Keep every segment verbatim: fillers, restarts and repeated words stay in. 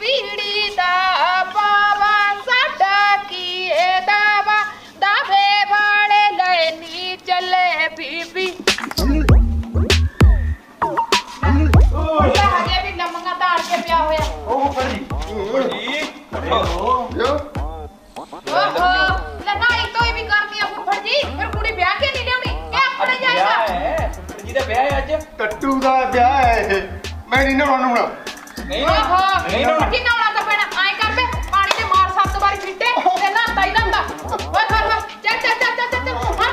पीड़ी दा पावा साडा की दावा दावे वाले लेनी चले बीबी हजे भी नमंगा ताड़ के पिया होया ओ फुफड़ जी फुफड़ जी यो ओहो लनाई तो ही भी कर दिया फुफड़ जी फिर कुड़ी ब्याह के नहीं लेनी क्या अपने जाएगा फुफड़ जी दा ब्याह है आज टट्टू दा ब्याह है मैं नहीं नहाਉਣਾ ਹੁਣ नहीं ओहो नहीं नहाਉਣਾ कि नहाਉਣਾ ਤਾਂ ਪੈਣਾ ਐਂ ਕਰ ਬੇ ਪਾਣੀ ਦੇ ਮਾਰ ਸੱਤ ਵਾਰੀ ਫਿੱਟੇ ਤੇ ਨਹਾਤਾ ਹੀ ਨਹਾਉਂਦਾ ਓਏ ਹੋਏ ਹੋਏ ਚੱਲ ਚੱਲ ਚੱਲ ਚੱਲ ਚੱਲ ਹਾਂ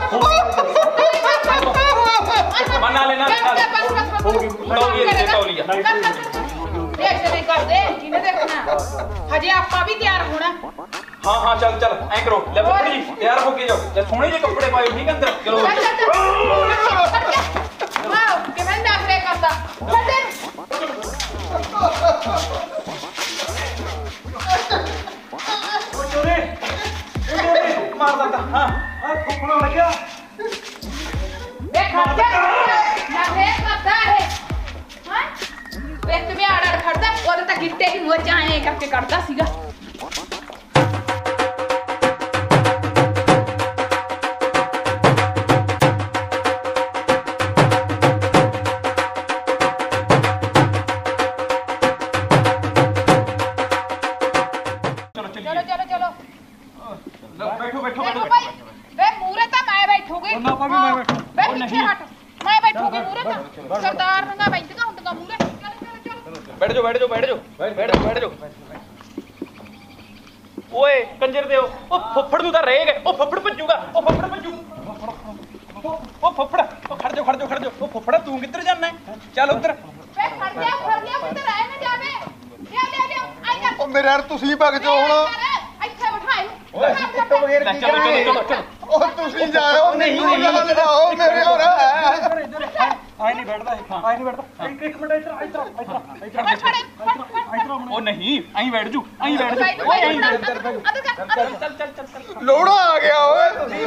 ਹਾਂ मना लेना बस बस बस तौलिया दे तौलिया देख से नहीं कर दे किने देखना हजे आपा भी तैयार होना हां हां चल चल ऐ करो ले फुफड़ जी तैयार होके जाओ चल सोने जे कपड़े पाओ ठीक अंदर चलो वाह के मैं नाखरे करता बदे ओ चोरे ओ चोरे मार दाता हां आ फुफड़ा लग गया देख जा नाखरे करता है हां देख तुम्हें आड़ आड़ खड़दा और तो गिट्टे की मोर जाए करके करता सीगा चलो चलो चलो बैठो बैठो देखो भाई बे मूरे तो मैं बैठूंगी ना पापी मैं बैठू बे पीछे हट मैं बैठूंगी मूरे तो सरदार नंगा बैठगा हुंडगा मूरे चलो चलो चलो बैठ जाओ बैठ जाओ बैठ जाओ बैठ जाओ बैठ जाओ ओए कंजर दे ओ फुफड़ ਨੂੰ ਤਾਂ ਰਹਿ ਗਏ ਉਹ ਫੁੱਫੜ ਭੱਜੂਗਾ ਉਹ ਫੁੱਫੜ ਭੱਜੂ ਉਹ ਫੁੱਫੜ ਉਹ ਖੜ ਜਾ ਖੜ ਜਾ ਖੜ ਜਾ ਉਹ ਫੁੱਫੜ ਤੂੰ ਕਿੱਧਰ ਜਾਣਾ ਹੈ ਚੱਲ ਉੱਧਰ बे खड़ जा खड़ जा उधर आए ना जावे ले ले ले आई जा ਉਹ ਮੇਰੇ ਯਾਰ ਤੁਸੀਂ ਭੱਗ ਜਾਓ ਹੁਣ ਇੱਥੇ ਬਿਠਾਈ ਓਏ ਕਿੱਥੋਂ ਬਗੈਰ ਕੀ ਚਲੋ ਚਲੋ ਚਲੋ ਚਲੋ ਉਹ ਤੁਸੀਂ ਜਾਓ ਮੈਨੂੰ ਨਾਲ ਲੜਾਓ ਮੇਰੇ ਹੋਰ ਆਈ ਨਹੀਂ ਬੈਠਦਾ ਆਈ ਨਹੀਂ ਬੈਠਦਾ ਇੱਕ ਇੱਕ ਮਿੰਟ ਇੱਧਰ ਇੱਧਰ ਇੱਧਰ ਇੱਧਰ ਉਹ ਨਹੀਂ ਆਈ ਬੈਠ ਜੂ ਆਈ ਬੈਠ ਜੂ ਓਏ ਆਈ ਅੰਦਰ ਚੱਲ ਚੱਲ ਚੱਲ ਚੱਲ ਲੋੜਾ ਆ ਗਿਆ ਓਏ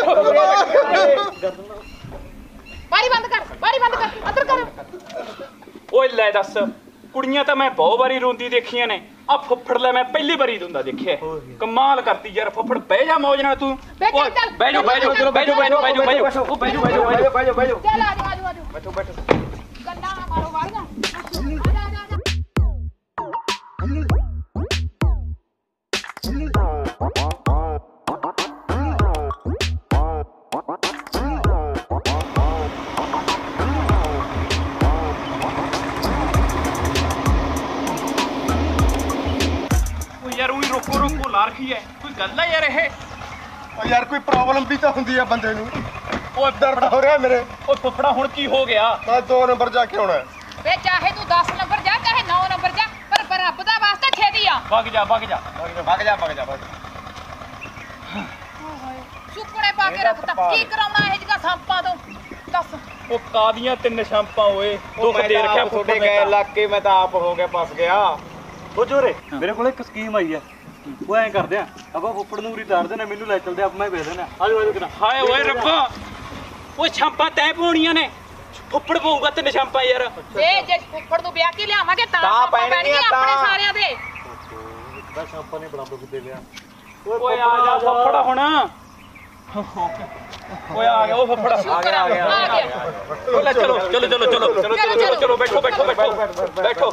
ਬਾਰੀ ਬੰਦ ਕਰ ਬਾਰੀ ਬੰਦ ਕਰ ਅੰਦਰ ਕਰ ਓਏ ਲੈ ਦੱਸ ਕੁੜੀਆਂ ਤਾਂ ਮੈਂ ਬਹੁਤ ਵਾਰੀ ਰੋਂਦੀ ਦੇਖੀਆਂ ਨੇ ਆ ਫੁੱਫੜ ਲੈ ਮੈਂ ਪਹਿਲੀ ਵਾਰੀ ਰੋਂਦਾ ਦੇਖਿਆ ਕਮਾਲ ਕਰਤੀ ਯਾਰ ਫੁੱਫੜ ਬਹਿ ਜਾ ਮੌਜ ਨਾਲ ਤੂੰ ਓਏ ਬਹਿ ਜਾ ਬਹਿ ਜਾ ਬਹਿ ਜਾ ਬਹਿ ਜਾ ਬਹਿ ਜਾ ਬਹਿ ਜਾ ਉਹ ਬਹਿ ਜਾ ਬਹਿ ਜਾ ਬਹਿ ਜਾ ਬਹਿ ਜਾ ਬਹਿ ਜਾ ਚੱਲ ਆ ਜਾ ਆ ਜਾ ਆ ਜਾ ਬੈਠੋ ਬੈਠੋ ਗੱਲਾਂ ਨਾ ਮਾਰੋ ਵਾਲੀਆਂ ਆ ਜਾ ਆ ਜਾ ਯਾਰ ਉਹੀ ਰੋਕੋ ਰੋਕੋ ਲਾ ਰੱਖੀ ਐ ਕੋਈ ਗੱਲ ਆ ਯਾਰ ਇਹ ਓ ਯਾਰ ਕੋਈ ਪ੍ਰੋਬਲਮ ਵੀ ਤਾਂ ਹੁੰਦੀ ਆ ਬੰਦੇ ਨੂੰ ਓਏ ਦਰਦ ਹੋ ਰਿਹਾ ਮੇਰੇ ਓਏ ਫੁੱਫੜਾ ਹੁਣ ਕੀ ਹੋ ਗਿਆ ਮੈਂ ਦੋ ਨੰਬਰ ਜਾ ਕੇ ਆਉਣਾ ਵੇ ਚਾਹੇ ਤੂੰ ਦਸ ਨੰਬਰ ਜਾ ਚਾਹੇ ਨੌ ਨੰਬਰ ਜਾ ਪਰ ਪਰ ਰੱਬ ਦਾ ਵਾਸਤਾ ਛੇਤੀ ਆ ਵਗ ਜਾ ਵਗ ਜਾ ਵਗ ਜਾ ਵਗ ਜਾ ਵਗ ਜਾ ਸੁੱਕਣੇ ਪਾ ਕੇ ਰੱਖਤਾ ਕੀ ਕਰਾਉਣਾ ਇਹ ਜਿਹਾ ਸੰਪਾਂ ਤੋਂ ਦੱਸ ਉਹ ਕਾਦੀਆਂ ਤਿੰਨ ਸ਼ਾਂਪਾਂ ਓਏ ਦੁੱਖ ਦੇ ਰੱਖਿਆ ਤੁਹਾਡੇ ਗਏ ਲੱਗ ਕੇ ਮੈਂ ਤਾਂ ਆਪ ਹੋ ਗਿਆ ਫਸ ਗਿਆ ਉਹ ਜੋਰੇ ਮੇਰੇ ਕੋਲ ਇੱਕ ਸਕੀਮ ਆਈ ਹੈ ਉਹ ਐਂ ਕਰਦੇ ਆ ਆਪਾਂ ਫੁੱਫੜ ਨੂੰ ਉਰੀ ਤਾਰ ਦੇਣਾ ਮੈਨੂੰ ਲੈ ਚਲਦੇ ਆਪ ਮੈਂ ਵੇਚ ਦੇਣਾ ਆਜੋ ਆਜੋ ਕਿਨਾ ਹਾਏ ਓਏ ਰੱਬਾ ਓਏ ਸ਼ਾਂਪਾਂ ਤੈ ਪਾਉਣੀਆਂ ਨੇ ਫੁੱਫੜ ਪਊਗਾ ਤਿੰਨ ਸ਼ਾਂਪਾਂ ਯਾਰ ਤੇ ਜੇ ਫੁੱਫੜ ਨੂੰ ਵਿਆਹ ਕੇ ਲਿਆਵਾਂਗੇ ਤਾਂ ਤਾਂ ਸੰਪਾਂ ਪੈਣਗੀਆਂ ਪੈਣਗੀਆਂ ਤਾਂ। ਆਪਣੇ ਸਾਰਿਆਂ ਦੇ ਬਸ ਆਪਾਂ ਨੇ ਬੜਾ ਦੁੱਖ ਦੇ ਲਿਆ ਓਏ ਆ ਜਾ ਫੁੱਫੜ ਹੁਣ ਓਏ ਆ ਗਿਆ ਉਹ ਫੁੱਫੜ ਸ਼ੁਕਰ ਆ ਗਿਆ ਆ ਗਿਆ ਓ ਲੈ ਚਲੋ ਚਲੋ ਚਲੋ ਚਲੋ ਚਲੋ ਚਲੋ ਚਲੋ ਬੈਠੋ ਬੈਠੋ ਬੈਠੋ ਬੈਠੋ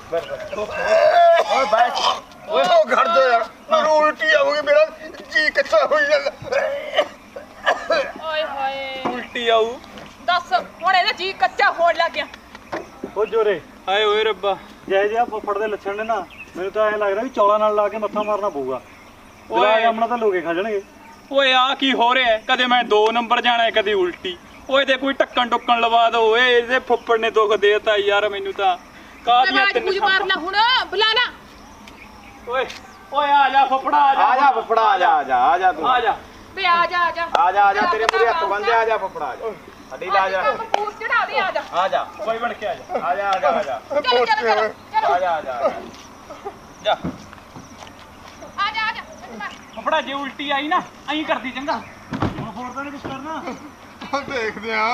ਓਏ ਬੈਠ ਓਏ ਉਹ ਘੜ ਜਾ ਯਾਰ ਮੈਨੂੰ ਉਲਟੀ ਆਉਗੀ ਮੇਰਾ ਜੀ ਕੱਚਾ ਹੋਈ ਜਾਂਦਾ ਓਏ ਹੋਏ ਉਲਟੀ ਆਊ ਦੱਸ ਹੁਣ ਇਹਦਾ ਜੀ ਕੱਚਾ ਹੋਣ ਲੱਗ ਗਿਆ ਉਹ ਜੋਰੇ ਹਾਏ ਓਏ ਰੱਬਾ ਜੈ ਜਿਹਾ ਫੁੱਫੜ ਦੇ ਲੱਛਣ ਨੇ ਨਾ ਮੈਨੂੰ ਤਾਂ ਐਂ ਲੱਗਦਾ ਵੀ ਚੌਲਾਂ ਨਾਲ ਲਾ ਕੇ ਮੱਥਾ ਮਾਰਨਾ ਪਊਗਾ ਓਏ ਆਮਣਾ ਤਾਂ ਲੋਕੇ ਖਾ ਜਾਣਗੇ ਓਏ ਆ ਕੀ ਹੋ ਰਿਹਾ ਕਦੇ ਮੈਂ ਦੋ ਨੰਬਰ ਜਾਣਾ ਕਦੇ ਉਲਟੀ ਓਏ ਤੇ ਕੋਈ ਟੱਕਣ ਟੁੱਕਣ ਲਵਾ ਦੋ ਓਏ ਇਹਦੇ ਫੁੱਫੜ ਨੇ ਦੁੱਖ ਦੇਤਾ ਯਾਰ ਮੈਨੂੰ ਤਾਂ ਕਾਦੀਆਂ ਆਵਾਜ਼ ਬੂਝ ਮਾਰ ਲੈ ਹੁਣ ਬੁਲਾ ਲੈ ਓਏ ਓਏ ਆ ਜਾ ਫੁੱਫੜਾ ਆ ਜਾ ਆ ਜਾ ਫੁੱਫੜਾ ਆ ਜਾ ਆ ਜਾ ਆ ਜਾ ਤੂੰ ਆ ਜਾ ਵੇ ਆ ਜਾ ਆ ਜਾ ਆ ਜਾ ਆ ਜਾ ਤੇਰੇ ਮੂਰੇ ਹੱਥ ਬੰਦੇ ਆ ਜਾ ਫੁੱਫੜਾ ਆ ਜਾ ਅੱਡੀ ਲਾ ਜਾ ਪੂਰ ਚੜਾ ਦੇ ਆ ਜਾ ਆ ਜਾ ਕੋਈ ਬਣ ਕੇ ਆ ਜਾ ਆ ਜਾ ਆ ਜਾ ਆ ਜਾ ਚਲੋ ਚਲੋ ਚਲੋ ਚਲੋ ਆ ਜਾ ਆ ਜਾ ਜਾ ਆ ਜਾ ਆ ਜਾ ਫੁੱਫੜਾ ਜੇ ਉਲਟੀ ਆਈ ਨਾ ਐਂ ਕਰਦੀ ਚੰਗਾ ਹੁਣ ਹੋਰ ਤਾਂ ਨਹੀਂ ਕੁਝ ਕਰਨਾ ਦੇਖਦੇ ਆ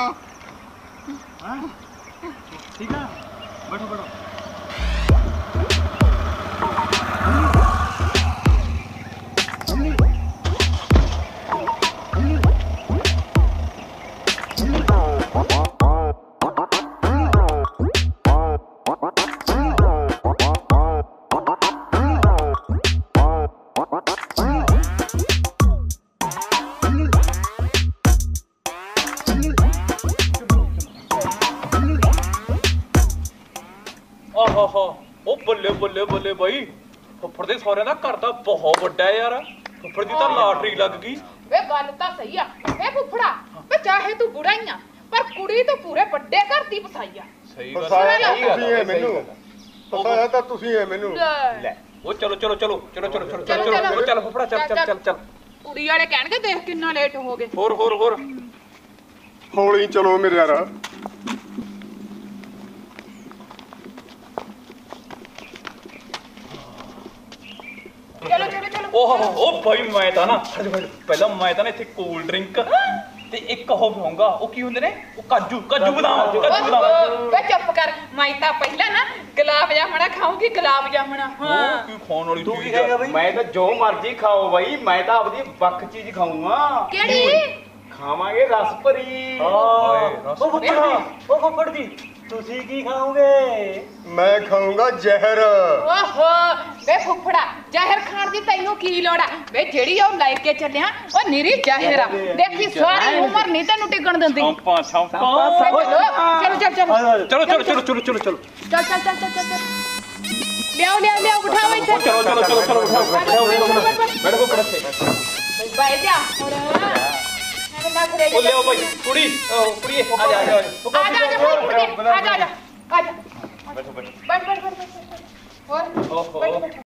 ਹਾਂ ਠੀਕ ਆ ਬੈਠੋ ਬੈਠੋ ਬੱਲੇ ਬੱਲੇ ਬਾਈ ਫੁੱਫੜ ਦੇ ਸਹੁਰਿਆਂ ਦਾ ਘਰ ਤਾਂ ਬਹੁਤ ਵੱਡਾ ਯਾਰ ਫੁੱਫੜ ਦੀ ਤਾਂ ਲਾਟਰੀ ਲੱਗ ਗਈ ਵੇ ਗੱਲ ਤਾਂ ਸਹੀ ਆ ਵੇ ਫੁੱਫੜਾ ਵੇ ਚਾਹੇ ਤੂੰ ਬੁੜਾ ਹੀ ਆ ਪਰ ਕੁੜੀ ਤਾਂ ਪੂਰੇ ਵੱਡੇ ਘਰ ਦੀ ਪਸਾਈ ਆ ਸਹੀ ਗੱਲ ਫਸਾਇਆ ਤਾਂ ਤੁਸੀਂ ਹੈ ਮੈਨੂੰ ਫਸਾਇਆ ਤਾਂ ਤੁਸੀਂ ਹੈ ਮੈਨੂੰ ਲੈ ਲੈ ਉਹ ਚਲੋ ਚਲੋ ਚਲੋ ਚਲੋ ਚਲੋ ਚਲੋ ਚਲੋ, ਚਲੋ ਚਲੋ। ਚਲੋ ਚੱਲ ਫੁੱਫੜਾ ਚੱਲ ਚੱਲ ਚੱਲ ਚੱਲ ਕੁੜੀ ਵਾਲੇ ਕਹਿਣਗੇ ਦੇਖ ਕਿੰਨਾ ਲੇਟ ਹੋ ਗਏ ਹੋਰ ਹੋਰ ਹੋਰ ਹੌਲੀ ਚਲੋ ਮੇਰੇ ਯਾਰ ਚਲੋ ਚਲੋ ਚਲੋ ਓਹ ਉਹ ਬਾਈ ਮੈਂ ਤਾਂ ਨਾ ਪਹਿਲਾਂ ਮੈਂ ਤਾਂ ਨਾ ਇੱਥੇ ਕੋਲ ਡਰਿੰਕ ਤੇ ਇੱਕ ਉਹ ਪੀਊਂਗਾ ਉਹ ਕੀ ਹੁੰਦੇ ਨੇ ਉਹ ਕਾਜੂ ਕਾਜੂ ਬਦਾਮ ਕਾਜੂ ਬਦਾਮ ਵੇ ਚੁੱਪ ਕਰ ਮੈਂ ਤਾਂ ਪਹਿਲਾਂ ਨਾ ਗੁਲਾਬ ਜਾਮਣਾ ਖਾਊਂਗੀ ਗੁਲਾਬ ਜਾਮਣਾ ਹਾਂ ਉਹ ਕੀ ਖਾਣ ਵਾਲੀ ਤੂੰ ਕੀ ਚੀਜ਼ ਆ? ਖਾਏਗਾ ਬਈ ਮੈਂ ਤਾਂ ਜੋ ਮਰਜ਼ੀ ਖਾਓ ਬਾਈ ਮੈਂ ਤਾਂ ਆਪਦੀ ਵੱਖ ਚੀਜ਼ ਖਾਊਂਗਾ ਕਿਹੜੀ ਖਾਵਾਂਗੇ ਰਸ ਭਰੀ ਹਾਂ ਉਹ ਫੁੱਫੜ ਦੀ ਉਹ ਫੁੱਫੜ ਦੀ ਤੁਸੀਂ ਕੀ ਖਾਓਗੇ ਮੈਂ ਖਾਊਂਗਾ ਜ਼ਹਿਰ ਓਹੋ ਵੇ ਫੁੱਫੜਾ ਜ਼ਹਿਰ ਖਾਣ ਦੀ ਤੈਨੂੰ ਕੀ ਲੋੜ ਆ ਵੇ ਜਿਹੜੀ ਉਹ ਲੈ ਕੇ ਚੱਲਿਆ ਉਹ ਨਿਰੀ ਜ਼ਹਿਰ ਆ ਦੇਖੀ ਸਾਰੀ ਉਮਰ ਨਹੀਂ ਤੈਨੂੰ ਟਿਕਣ ਦਿੰਦੀ ਸ਼ੌਂਪਾਂ ਸ਼ੌਂਪਾਂ ਚਲੋ ਚਲੋ ਚਲੋ ਆ ਜਾ ਚਲੋ ਚਲੋ ਚਲੋ ਚਲੋ ਚਲੋ ਚਲੋ ਚੱਲ ਚੱਲ ਚੱਲ ਚੱਲ ਚੱਲ ਲਿਆਓ ਲਿਆਓ ਲਿਆਓ ਬਿਠਾਓ ਇੱਥੇ ਚਲੋ ਚਲੋ ਚਲੋ ਚਲੋ ਬੈਠੋ ਬੈਠੋ ਇੱਥੇ ਬਾਈ ਜਾ ਹੋਰ ਐਵੇਂ ਨਾ ਕਰੇ ਉਹ ਲਿਓ ਬਾਈ ਕੁੜੀ ਉਹ ਕੁੜੀ ਆ ਜਾ ਆ ਜਾ ਆ ਜਾ ਆ ਜਾ ਆ ਜਾ ਆ ਜਾ ਆ ਜਾ ਬੈਠੋ ਬੈਠੋ ਬੈਠ ਬੈਠ ਬੈਠ ਹੋਰ ਓਹੋ ਬੈਠ ਬੈਠ